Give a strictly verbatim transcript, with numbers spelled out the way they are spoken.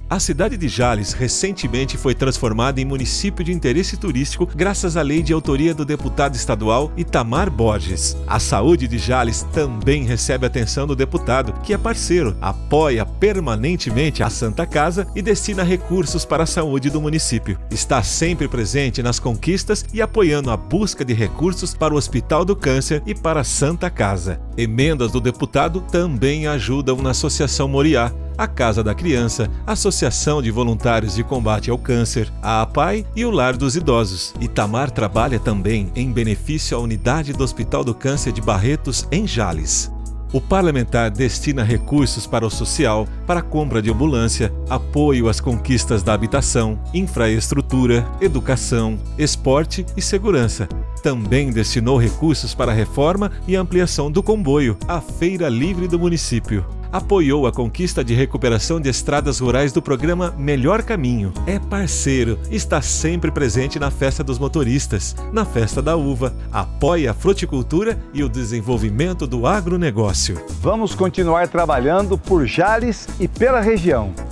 A cidade de Jales recentemente foi transformada em município de interesse turístico graças à lei de autoria do deputado estadual Itamar Borges. A saúde de Jales também recebe atenção do deputado, que é parceiro, apoia permanentemente a Santa Casa e destina recursos para a saúde do município. Está sempre presente nas conquistas e apoiando a busca de recursos para o Hospital do Câncer e para a Santa Casa. Emendas do deputado também ajudam na Associação Moriá, a Casa da Criança, a Associação de Voluntários de Combate ao Câncer, a APAI e o Lar dos Idosos. Itamar trabalha também em benefício à unidade do Hospital do Câncer de Barretos, em Jales. O parlamentar destina recursos para o social, para a compra de ambulância, apoio às conquistas da habitação, infraestrutura, educação, esporte e segurança. Também destinou recursos para a reforma e ampliação do comboio, a Feira Livre do município. Apoiou a conquista de recuperação de estradas rurais do programa Melhor Caminho. É parceiro, está sempre presente na Festa dos Motoristas, na Festa da Uva, apoia a fruticultura e o desenvolvimento do agronegócio. Vamos continuar trabalhando por Jales e pela região.